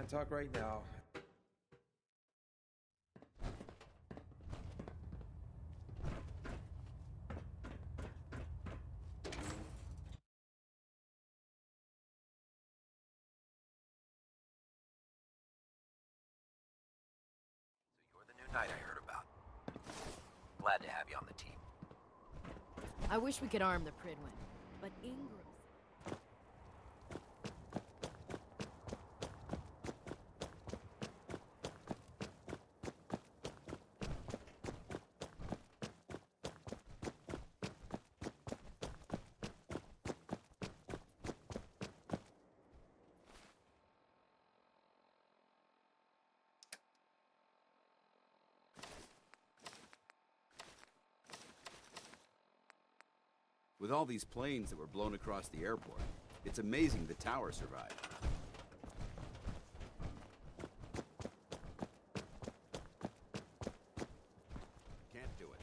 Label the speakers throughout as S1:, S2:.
S1: Can't talk right now.
S2: Night I heard about. Glad to have you on the team.
S3: I wish we could arm the Pridwin, but Ingram's...
S4: With all these planes that were blown across the airport, it's amazing the tower survived. Can't do it.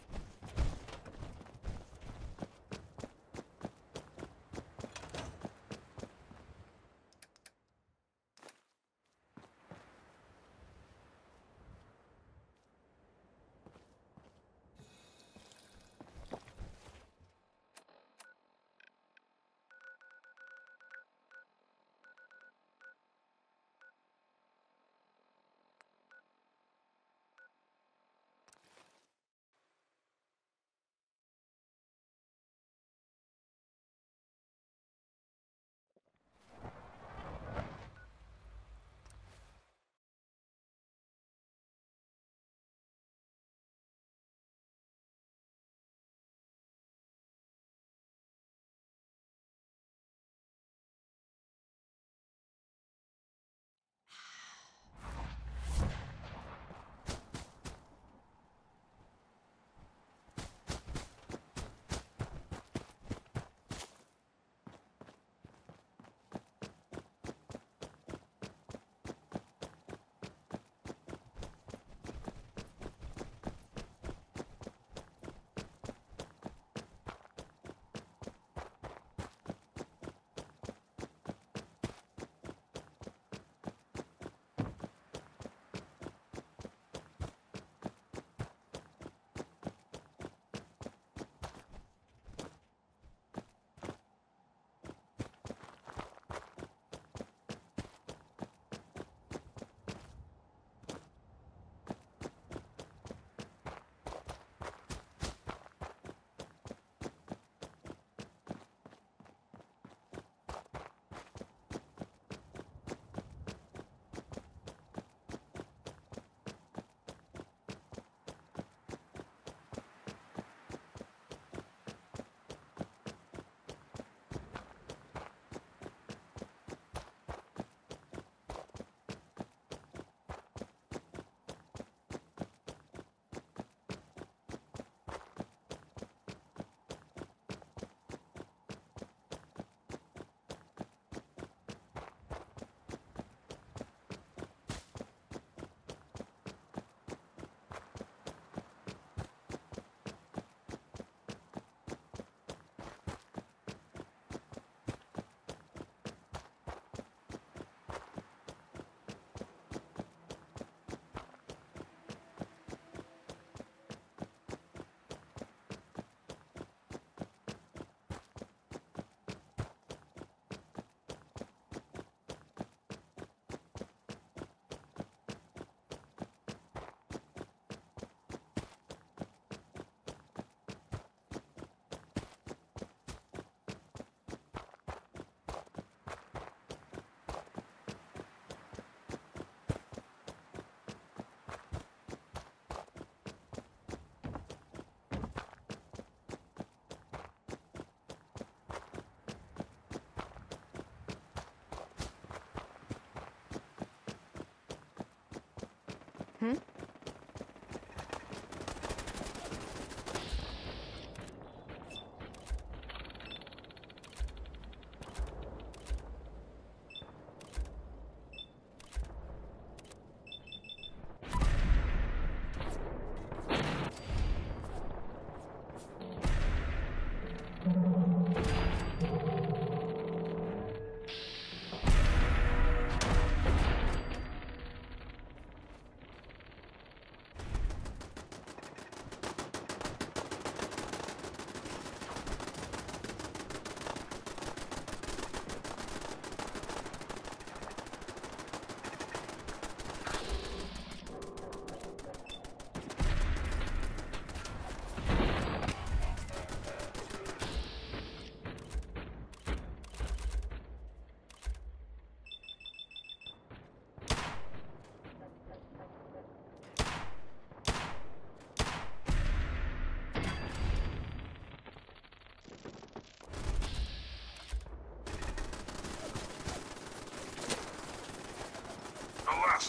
S3: Hmm?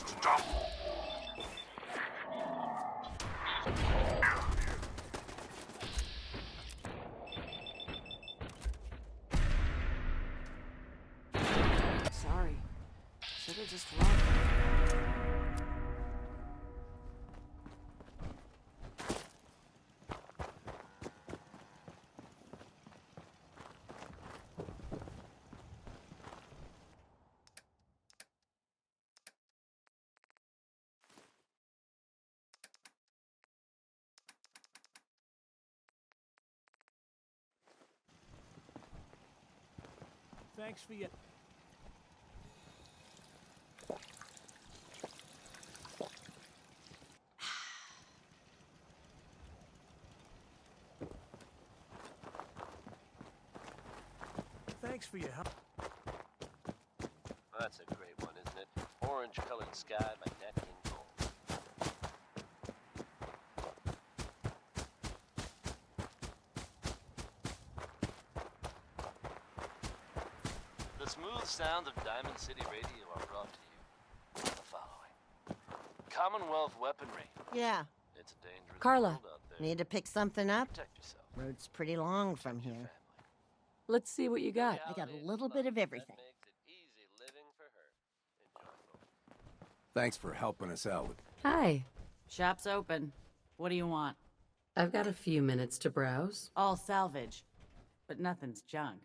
S1: Stop!
S5: Sorry. Should've just run.
S6: Thanks for your... Thanks for your help.
S7: That's a great one, isn't it? Orange-colored sky by Nat King Cole. The smooth sounds of Diamond City Radio are brought to you by the following. Commonwealth weaponry.
S8: Yeah.
S7: It's a dangerous
S3: Carla.
S7: world out there.
S8: Need to pick something up?
S7: Protect yourself.
S8: Road's pretty long from
S7: Your
S8: here.
S7: family.
S3: Let's see what you got.
S8: I got
S7: Reality
S8: a
S7: is
S8: little
S7: fun.
S8: bit of everything.
S7: That makes it easy living for her. Enjoyable.
S1: Thanks for helping us out.
S5: Hi. Shop's open. What do you want?
S9: I've got a few minutes to browse.
S5: All salvage. But nothing's junk.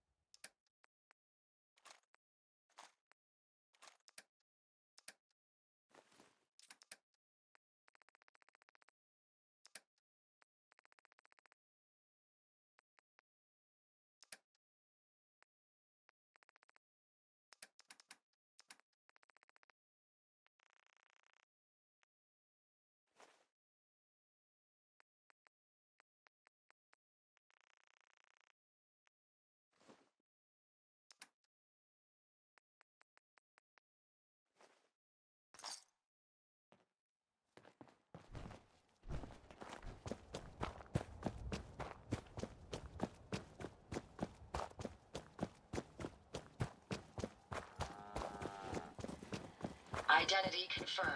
S9: Identity confirmed.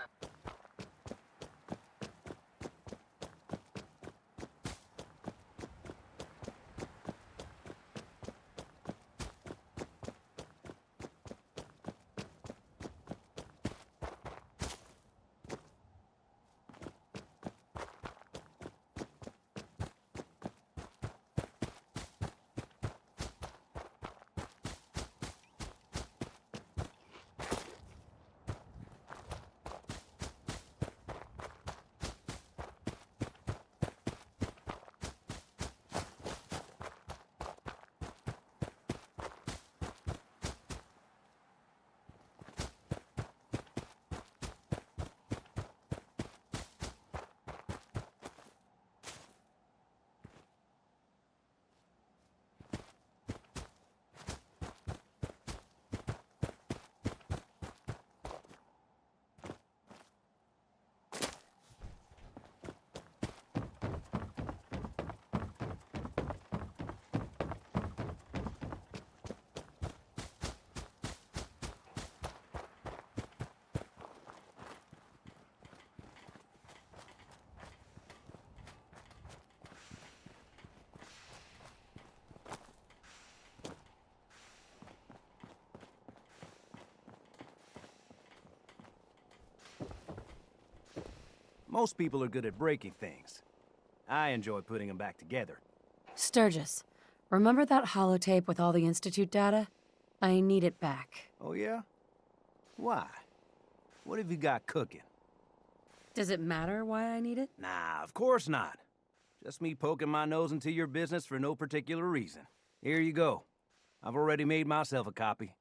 S6: Most people are good at breaking things. I enjoy putting them back together.
S3: Sturgis, remember that holotape with all the Institute data? I need it back.
S6: Oh, yeah? Why? What have you got cooking?
S3: Does it matter why I need it?
S6: Nah, of course not. Just me poking my nose into your business for no particular reason. Here you go. I've already made myself a copy.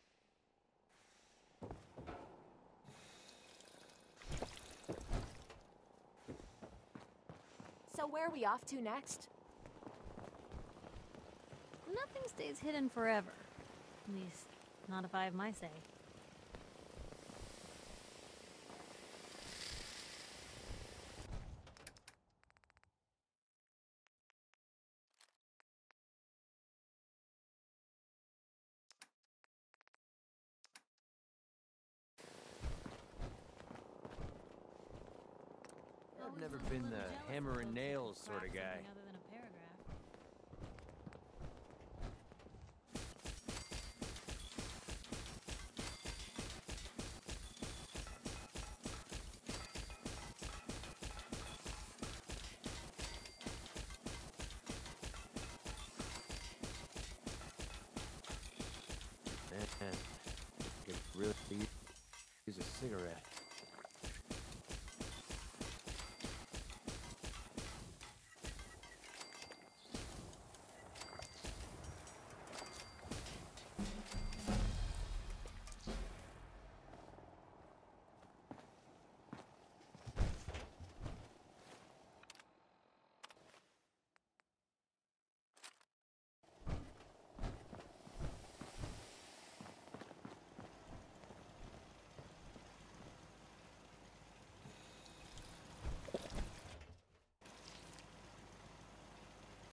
S10: So where are we off to next?
S11: Nothing stays hidden forever. At least, not if I have my say. always
S6: never
S11: looked a
S6: been
S11: little
S6: the
S11: jealous of
S6: hammer and
S11: folks who
S6: nails
S11: could
S6: sort of
S11: craft
S6: guy.
S11: something other than a paragraph.
S6: Man, I could really use a cigarette.